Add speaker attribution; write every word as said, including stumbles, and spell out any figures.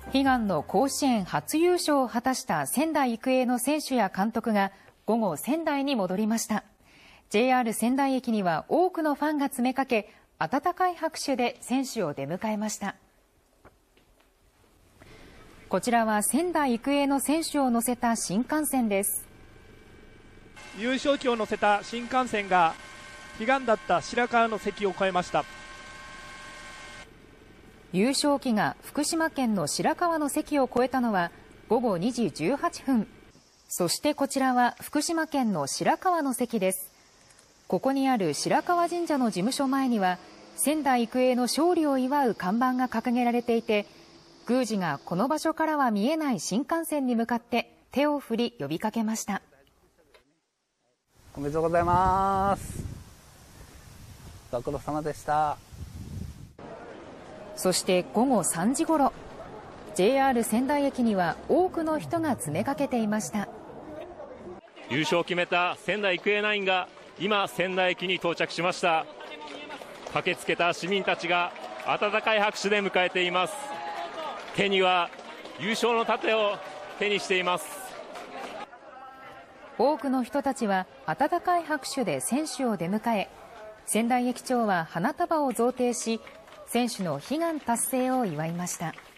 Speaker 1: 悲願の甲子園初優勝を果たした仙台育英の選手や監督が午後仙台に戻りました。 ジェイアール 仙台駅には多くのファンが詰めかけ、温かい拍手で選手を出迎えました。こちらは仙台育英の選手を乗せた新幹線です。
Speaker 2: 優勝旗を乗せた新幹線が悲願だった白河の関を越えました。
Speaker 1: 優勝旗が福島県の白河の関を越えたのはごごにじじゅうはっぷん。そしてこちらは福島県の白河の関です。ここにある白河神社の事務所前には仙台育英の勝利を祝う看板が掲げられていて、宮司がこの場所からは見えない新幹線に向かって手を振り呼びかけました。
Speaker 3: おめでとうございます。ご苦労様でした。
Speaker 1: そしてごごさんじごろ、ジェイアール 仙台駅には多くの人が詰めかけていました。
Speaker 4: 優勝を決めた仙台育英ナインが今仙台駅に到着しました。駆けつけた市民たちが温かい拍手で迎えています。手には優勝の盾を手にしています。
Speaker 1: 多くの人たちは温かい拍手で選手を出迎え、仙台駅長は花束を贈呈し、選手の悲願達成を祝いました。